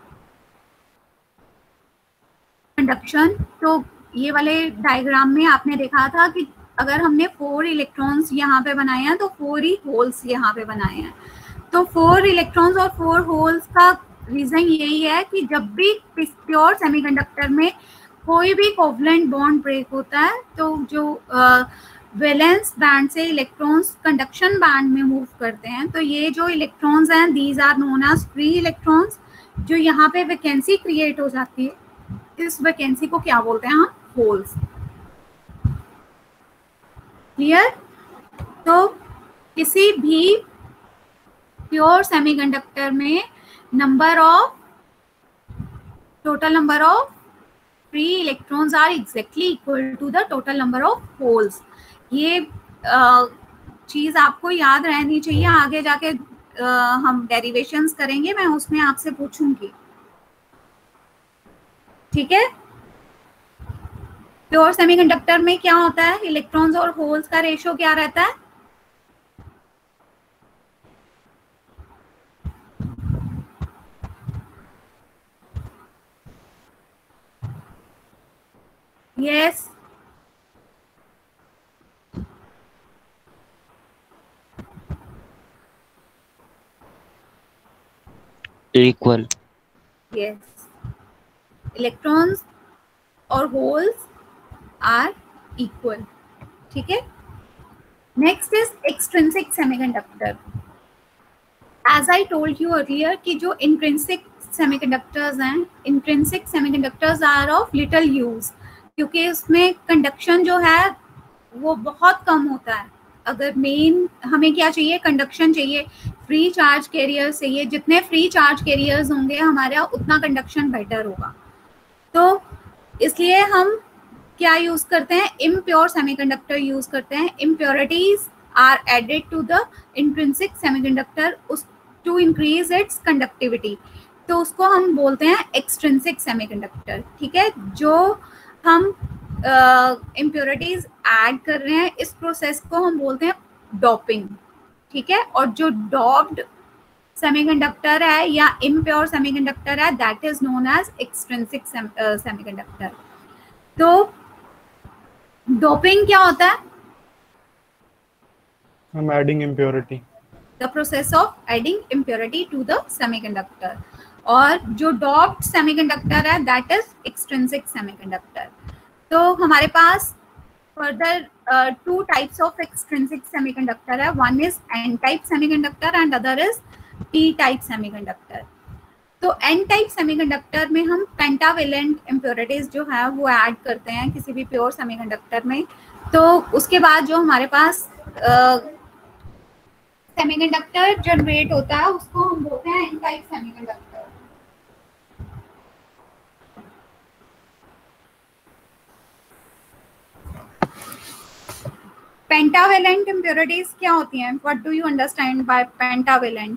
कंडक्शन, तो ये वाले डायग्राम में आपने देखा था कि अगर हमने फोर इलेक्ट्रॉन्स यहाँ पे बनाए हैं तो फोर ही होल्स यहाँ पे बनाए हैं. तो फोर इलेक्ट्रॉन्स और फोर होल्स का रीजन यही है कि जब भी प्योर सेमीकंडक्टर में कोई भी कोवलेंट बॉन्ड ब्रेक होता है तो जो वैलेंस बैंड से इलेक्ट्रॉन्स कंडक्शन बैंड में मूव करते हैं, तो ये जो इलेक्ट्रॉन्स हैं these are known as free electrons. जो यहाँ पे वैकेंसी क्रिएट हो जाती है, इस वैकेंसी को क्या बोलते हैं हम, होल्स. क्लियर. तो किसी भी प्योर सेमीकंडक्टर में number of total number of free electrons are exactly equal to the total number of holes. ये चीज आपको याद रहनी चाहिए. आगे जाके uh, हम डेरिवेशंस करेंगे, मैं उसमें आपसे पूछूंगी. ठीक है. प्योर सेमीकंडक्टर में क्या होता है, इलेक्ट्रॉन्स और होल्स का रेशियो क्या रहता है, Yes. Equal. Yes. Electrons और holes are equal. ठीक है. Next is extrinsic semiconductor. As I told you earlier कि जो intrinsic semiconductors हैं, intrinsic semiconductors are of little use. क्योंकि उसमें कंडक्शन जो है वो बहुत कम होता है. अगर मेन हमें क्या चाहिए, कंडक्शन चाहिए, फ्री चार्ज कैरियर्स चाहिए. जितने फ्री चार्ज कैरियर्स होंगे हमारा उतना कंडक्शन बेटर होगा. तो इसलिए हम क्या यूज करते हैं, इम्प्योर सेमीकंडक्टर यूज करते हैं. Impurities are added to the intrinsic semiconductor to increase its conductivity. तो उसको हम बोलते हैं एक्सट्रिंसिक सेमीकंडक्टर. ठीक है. जो हम इम्प्योरिटीज ऐड कर रहे हैं, इस प्रोसेस को हम बोलते हैं डोपिंग, ठीक है। और जो डॉप्ड सेमीकंडक्टर है या इम्प्योर सेमीकंडक्टर है, that is known as extrinsic semiconductor. तो डोपिंग क्या होता है? हम adding impurity, the process of adding impurity to the semiconductor. और जो डॉप्ड सेमीकंडक्टर है दैट इज एक्सट्रिंसिक सेमीकंडक्टर। तो हमारे पास further two types of extrinsic semiconductor है, one is N type semiconductor and other is P type semiconductor. तो N type semiconductor में हम पेंटावेलेंट इम्प्योरिटीज जो है वो ऐड करते हैं किसी भी प्योर सेमीकंडक्टर में। तो उसके बाद जो हमारे पास सेमीकंडक्टर जनरेट होता है उसको हम बोलते हैं N type semiconductor. Pentavalent impurities क्या होती हैं? What do you understand by pentavalent?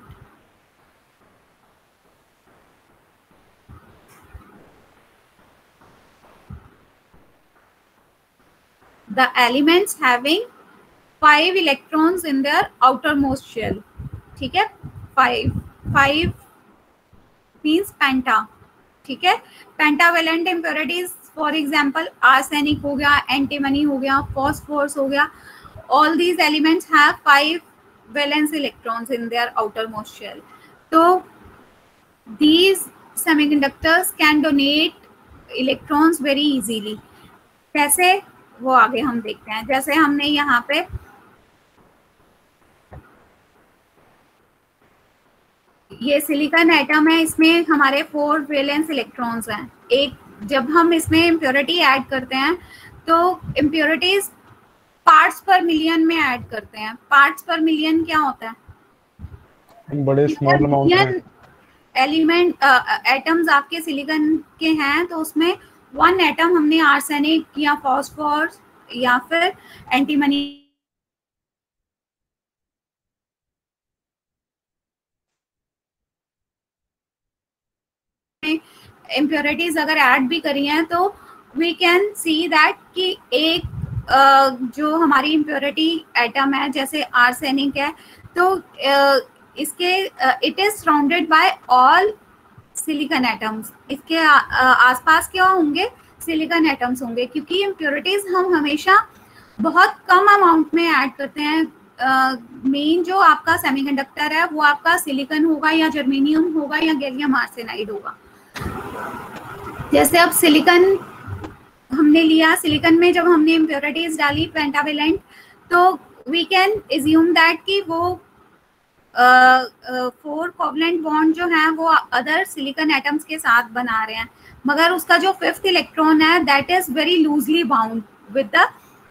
The elements having five electrons in their outermost shell, ठीक है। five five means penta, ठीक है। Pentavalent impurities for example arsenic हो गया, एंटीमनी हो गया, फॉस्फोरस हो गया, all these elements have five valence electrons in their outermost shell. So these semiconductors can donate electrons very easily. कैसे, वो आगे हम देखते हैं। जैसे हमने यहाँ पे ये सिलिकॉन एटम है, इसमें हमारे फोर वैलेंस इलेक्ट्रॉन्स हैं। एक जब हम इसमें इम्प्योरिटी ऐड करते हैं तो इम्प्योरिटीज पार्ट्स पर मिलियन में ऐड करते हैं। पार्ट्स पर मिलियन क्या होता है? बड़े स्मॉल अमाउंट में एलिमेंट एटम्स आपके सिलिकॉन के हैं तो उसमें वन एटम हमने आर्सेनिक या फॉस्फोरस या फिर एंटीमनी इम्प्योरिटीज अगर ऐड भी करी हैं तो वी कैन सी दैट कि एक uh, जो हमारी इम्प्योरिटी एटम है जैसे आर्सेनिक है तो uh, इसके it is surrounded by all silicon atoms. इसके आसपास क्या होंगे? सिलिकॉन एटम्स होंगे, क्योंकि इम्प्योरिटीज हम हमेशा बहुत कम अमाउंट में ऐड करते हैं। मेन uh, जो आपका सेमीकंडक्टर है वो आपका सिलिकॉन होगा या जर्मेनियम होगा या गैलियम आर्सेनाइड होगा। जैसे अब सिलिकॉन हमने लिया, सिलिकॉन में जब हमने इम्प्योरिटीज डाली पेंटावेलेंट तो वी कैन एज्यूम दैट कि वो फोर कोवलेंट बॉन्ड जो है वो अदर सिलिकॉन एटम्स के साथ बना रहे हैं, मगर उसका जो फिफ्थ इलेक्ट्रॉन है that is very loosely bound with the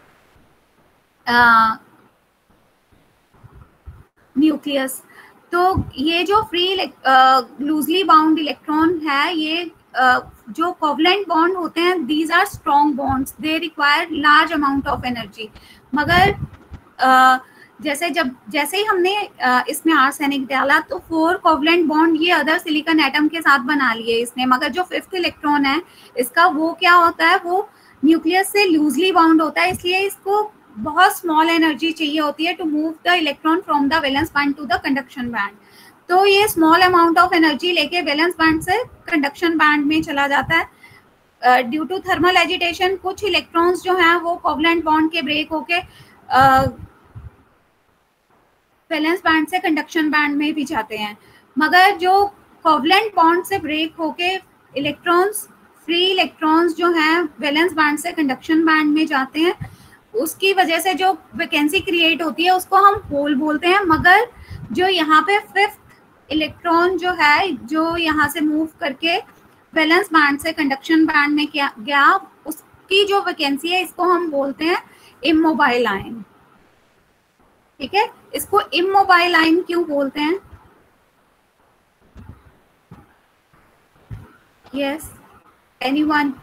nucleus. तो ये जो फ्री लूजली बाउंड इलेक्ट्रॉन है, ये uh, जो कोवलेंट बॉन्ड होते हैं these are strong bonds, they require large amount of energy. मगर uh, जैसे जब जैसे ही हमने इसमें आर्सेनिक डाला तो फोर कोवलेंट बॉन्ड ये अदर सिलिकॉन एटम के साथ बना लिए इसने, मगर जो फिफ्थ इलेक्ट्रॉन है इसका वो क्या होता है, वो न्यूक्लियस से लूजली बाउंड होता है, इसलिए इसको बहुत स्मॉल एनर्जी चाहिए होती है to move the electron from the valence band to the conduction band. तो ये स्मॉल अमाउंट ऑफ एनर्जी लेके वैलेंस बैंड से कंडक्शन बैंड में चला जाता है। ड्यू टू थर्मल एजिटेशन कुछ इलेक्ट्रॉन्स जो हैं वो कोवलेंट बॉन्ड के ब्रेक होके वैलेंस बैंड से कंडक्शन बैंड में भी जाते हैं, मगर जो कोवलेंट बॉन्ड से ब्रेक होके इलेक्ट्रॉन्स फ्री इलेक्ट्रॉन्स जो हैं वैलेंस बैंड से कंडक्शन बैंड में जाते हैं, उसकी वजह से जो वैकेंसी क्रिएट होती है उसको हम होल बोलते हैं। मगर जो यहाँ पे फिफ्थ इलेक्ट्रॉन जो है जो यहाँ से मूव करके वैलेंस बैंड से कंडक्शन बैंड में क्या गया, उसकी जो वैकेंसी है इसको हम बोलते हैं इमोबाइल आयन। ठीक है, इसको इमोबाइल आयन क्यों बोलते हैं? Yes, anyone?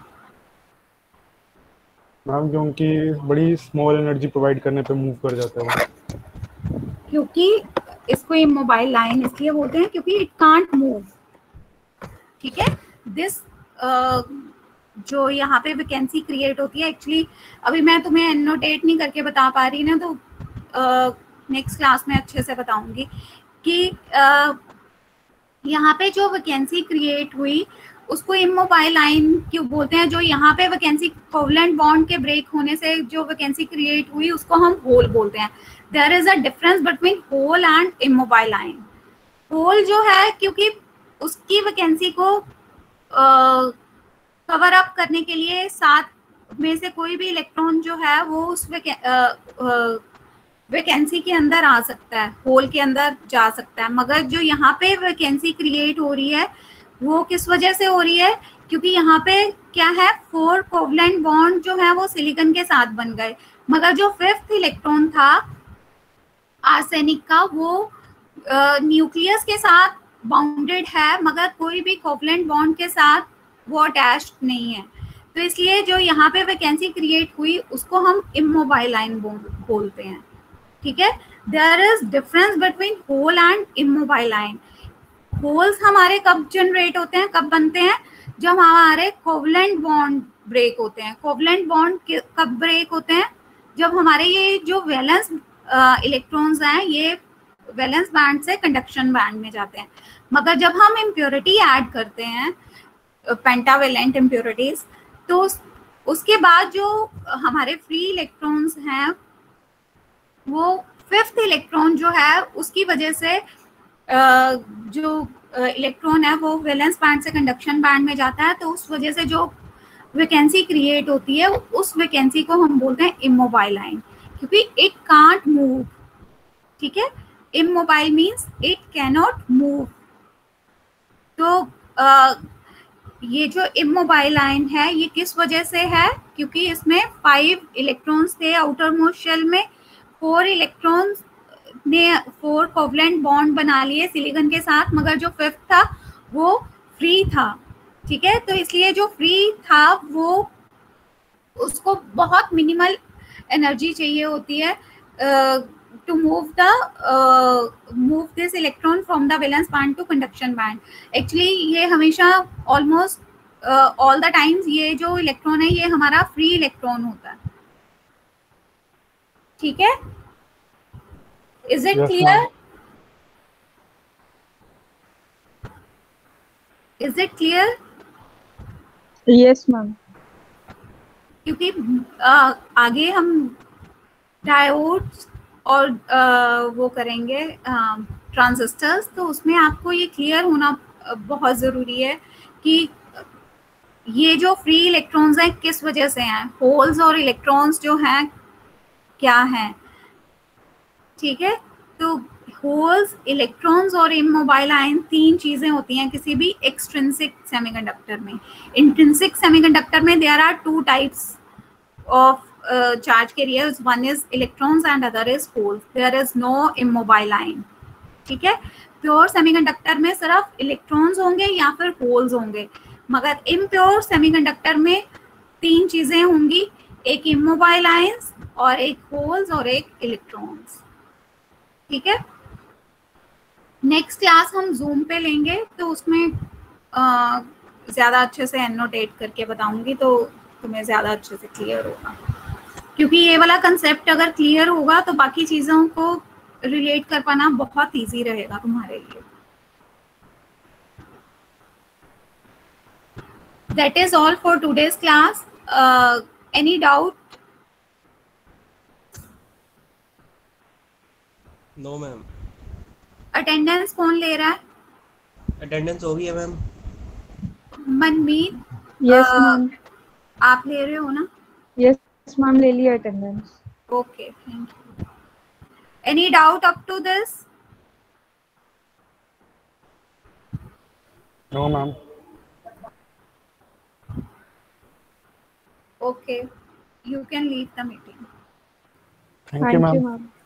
मैम क्योंकि बड़ी स्मॉल एनर्जी प्रोवाइड करने पे मूव कर जाता है। क्योंकि इसको इमोबाइल लाइन इसलिए बोलते हैं क्योंकि इट कांट मूव। ठीक है, दिस जो यहाँ पे वैकेंसी क्रिएट होती है, एक्चुअली अभी मैं तुम्हें एनोटेट नहीं करके बता पा रही ना, तो नेक्स्ट uh, क्लास में अच्छे से बताऊंगी कि uh, यहाँ पे जो वैकेंसी क्रिएट हुई उसको इमोबाइल लाइन क्यों बोलते हैं। जो यहाँ पे वैकेंसी कोवलेंट बॉन्ड के ब्रेक होने से जो वैकेंसी क्रिएट हुई उसको हम होल बोलते हैं। There is a difference between hole and immobile ion. Hole जो है क्योंकि उसकी वैकेंसी को कवर अप करने के लिए सात में से कोई भी इलेक्ट्रॉन जो है वो उस वैकेंसी के अंदर आ सकता है, होल के अंदर जा सकता है। मगर जो यहाँ पे वैकेंसी क्रिएट हो रही है वो किस वजह से हो रही है, क्योंकि यहाँ पे क्या है, फोर कोवलेंट बॉन्ड जो है वो सिलिकॉन के साथ बन गए, मगर जो फिफ्थ इलेक्ट्रॉन था आर्सेनिक का वो न्यूक्लियस के साथ बाउंडेड है, मगर कोई भी कोवलेंट बॉन्ड के साथ वो अटैच्ड नहीं है। तो इसलिए जो यहाँ पे वैकेंसी क्रिएट हुई उसको हम इमोबाइल लाइन बोलते हैं। ठीक है, there is difference between hole and immobile ion. Holes हमारे कब जनरेट होते हैं, कब बनते हैं, जब हमारे कोवलेंट बॉन्ड ब्रेक होते हैं। कोवलेंट बॉन्ड कब ब्रेक होते हैं, जब हमारे ये जो वैलेंस इलेक्ट्रॉन्स हैं ये वैलेंस बैंड से कंडक्शन बैंड में जाते हैं। मगर जब हम इम्प्योरिटी ऐड करते हैं, पेंटावेलेंट इम्प्योरिटीज, तो उस, उसके बाद जो हमारे फ्री इलेक्ट्रॉन्स हैं वो फिफ्थ इलेक्ट्रॉन जो है उसकी वजह से जो इलेक्ट्रॉन है वो वैलेंस बैंड से कंडक्शन बैंड में जाता है, तो उस वजह से जो वैकेंसी क्रिएट होती है उस वैकेंसी को हम बोलते हैं इमोबाइल लाइन, क्योंकि इट कांट मूव। ठीक है, immobile means it can not move. तो आ, ये जो इमोबाइल लाइन है ये किस वजह से है, क्योंकि इसमें फाइव इलेक्ट्रॉन्स थे आउटर मोस्ट शेल में, फोर इलेक्ट्रॉन्स ने फोर कोवलेंट बॉन्ड बना लिए सिलिकॉन के साथ, मगर जो फिफ्थ था वो फ्री था। ठीक है, तो इसलिए जो फ्री था वो उसको बहुत मिनिमल एनर्जी चाहिए होती है to move the move this electron from the valence band to conduction band. Actually ये हमेशा ऑलमोस्ट ऑल द टाइम्स ये जो इलेक्ट्रॉन है ये हमारा फ्री इलेक्ट्रॉन होता है। ठीक है, is it clear? Is it clear? Yes ma'am. क्योंकि आ, आगे हम डायोड्स और आ, वो करेंगे ट्रांजिस्टर्स, तो उसमें आपको ये क्लियर होना बहुत ज़रूरी है कि ये जो फ्री इलेक्ट्रॉन्स हैं किस वजह से हैं, होल्स और इलेक्ट्रॉन्स जो हैं क्या हैं। ठीक है, तो होल्स, इलेक्ट्रॉन्स और इमोबाइल आयन तीन चीजें होती हैं किसी भी एक्सट्रिंसिक सेमीकंडक्टर में। इंट्रिंसिक सेमीकंडक्टर में there are two types of charge carriers, one is electrons and other is holes, there is no immobile ion. ठीक है, प्योर सेमीकंडक्टर में सिर्फ इलेक्ट्रॉन्स होंगे या फिर होल्स होंगे, मगर इम्प्योर सेमीकंडक्टर में तीन चीजें होंगी, एक इमोबाइल आयंस और एक होल्स और एक इलेक्ट्रॉन्स। ठीक है, नेक्स्ट क्लास हम जूम पे लेंगे तो उसमें आ, ज़्यादा अच्छे से एनोटेट करके बताऊंगी तो तुम्हें ज़्यादा अच्छे से क्लियर होगा, क्योंकि ये वाला कंसेप्ट अगर क्लियर होगा तो बाकी चीज़ों को रिलेट कर पाना बहुत इजी रहेगा तुम्हारे लिए। That is all for today's class. Uh, any doubt? No ma'am. Attendance कौन ले रहा है? अटेंडेंस हो गई है मैम। मनमीत, यस मैम। आप ले रहे हो ना? यस मैम, ले लिया attendance. Okay, thank you. Any doubt up to this? No ma'am. Okay, you can leave the meeting. Thank you, ma'am. ma'am.